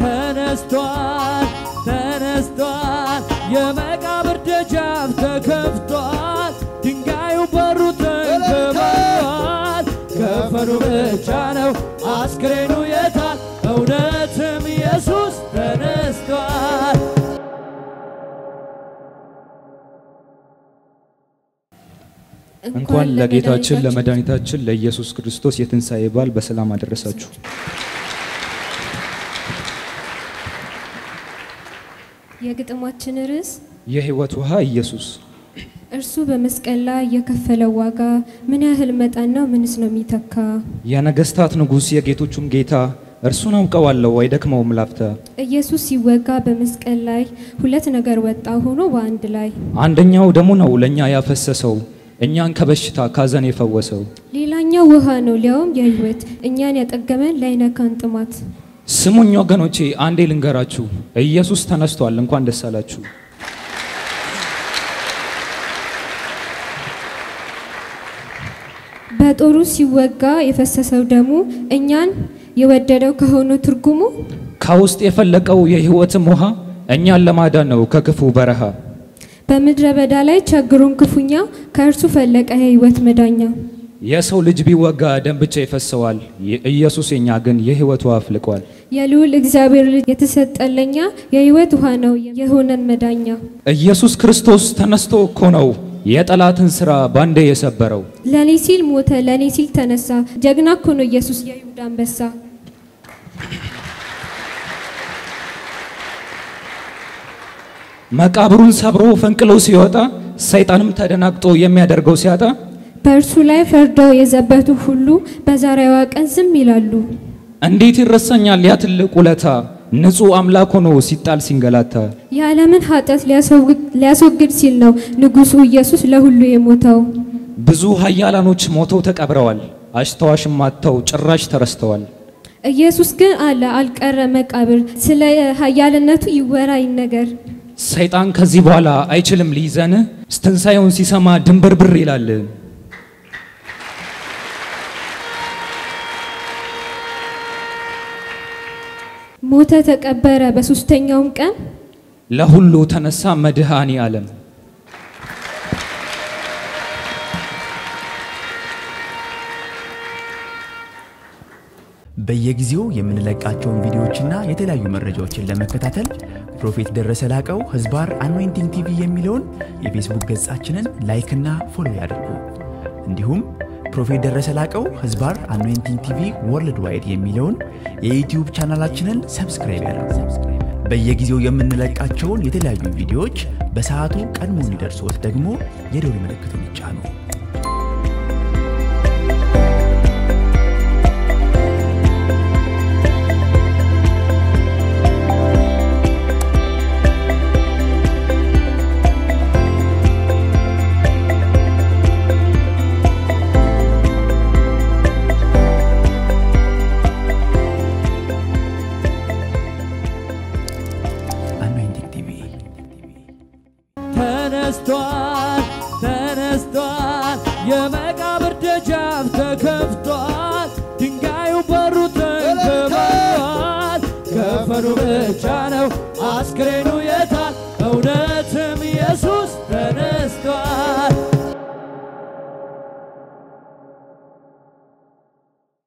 ተነስቷል ተነስቷል የመቃብር ደጃፍ ተከፍቷል ድንጋዩ በሩ ተንከባሏል ከፈኑ ብቻ ነው አስክሬኑ የታል እውነትም ኢየሱስ ተነስቷል እንኳን ለጌታችን ለመድኃኒታችን ለኢየሱስ ክርስቶስ የትንሣኤ በዓል በሰላም አደረሳችሁ። የግጥማችን ርዕስ የሕይወት ውሃ ኢየሱስ እርሱ በመስቀል ላይ የከፈለው ዋጋ ምን ያህል መጠን ነው ምንስ ነው የሚተካ የነገስታት ንጉስ የጌቶቹም ጌታ እርሱን አውቀዋለሁ አይደክመውም ላፍታ ኢየሱስ ሲወጋ በመስቀል ላይ ሁለት ነገር ወጣ ሆኖ በአንድ ላይ አንደኛው ደሙ ነው ለኛ ያፈሰሰው እኛን ከበሽታ ካዘን የፈወሰው ሌላኛው ውሃ ነው ሊያውም የሕይወት እኛን ያጠገመን ላይነካን ጥማት ስሙኝ ወገኖቼ አንዴ ልንገራችሁ ኢየሱስ ተነስቷል እንኳን ደስ አላችሁ በጦሩ ሲወጋ የፈሰሰው ደሙ እኛን የወደደው ከሆነ ትርጉሙ ከውስጥ የፈለቀው የሕይወትም ውሃ እኛን ለማዳን ነው ከክፉ በረሃ በምድረ በዳ ላይ ቸግሩን ክፉኛ ከእርሱ ፈለቀ የሕይወት መዳኛ የሰው ልጅ ቢወጋ ደም ብቻ ይፈሰዋል ኢየሱስ የኛ ግን የሕይወት ውሃ አፍልቋል የልዑል እግዚአብሔር ልጅ የተሰጠለኛ የሕይወት ውሃ ነው የሆነን መዳኛ ኢየሱስ ክርስቶስ ተነስቶ እኮ ነው የጠላትን ሥራ ባንዴ የሰበረው ለኔ ሲል ሞተ ለኔ ሲል ተነሳ ጀግና እኮ ነው ኢየሱስ የይሁዳ አንበሳ መቃብሩን ሰብሮ ፈንቅሎ ሲወጣ ሰይጣንም ተደናግጦ የሚያደርገው ሲያጣ በእርሱ ላይ ፈርደው የዘበቱ ሁሉ በዛሬዋ ቀን ዝም ይላሉ እንዴት ይረሳኛል ያ ትልቅ ውለታ ንጹህ አምላክ ሆኖ ሲጣል ሲንገላታ የዓለምን ኃጢአት ሊያስወግድ ሲል ነው ንጉሱ ኢየሱስ ለሁሉ የሞተው ብዙ ኃያላኖች ሞተው ተቀብረዋል አስተዋሽም አጥተው ጭራሽ ተረስተዋል ኢየሱስ ግን አለ አልቀረ መቃብር ስለ ኃያልነቱ ይወራ ይነገር ሰይጣን ከዚህ በኋላ አይችልም ሊይዘን ትንሣኤውን ሲሰማ ድንብርብር ይላል ሞተ ተቀበረ በሶስተኛውም ቀን ለሁሉ ተነሳ መድኃኔ ዓለም በየጊዜው የምንለቃቸውን ቪዲዮዎችና የተለያዩ መረጃዎችን ለመከታተል ፕሮፌት ደረሰ ላቀው ህዝባር አኖይንቲንግ ቲቪ የሚለውን የፌስቡክ ገጻችንን ላይክ እና ፎሎ ያድርጉ እንዲሁም ፕሮፌት ደረሰ ላቀው ህዝባር አኖይንቲንግ ቲቪ ወርልድ ዋይድ የሚለውን የዩቲዩብ ቻናላችንን ሰብስክራይብ ያድርጉ በየጊዜው የምንለቃቸውን የተለያዩ ቪዲዮዎች በሰዓቱ ቀድሞ እንዲደርሶት ደግሞ የደወል ምልክቱን ይጫኑ ተነስቷል የመቃብር ደጃፍ ተከፍቷል ድንጋዩ በሩ ተንከባሏል ከፈኑ ብቻ ነው አስክሬኑ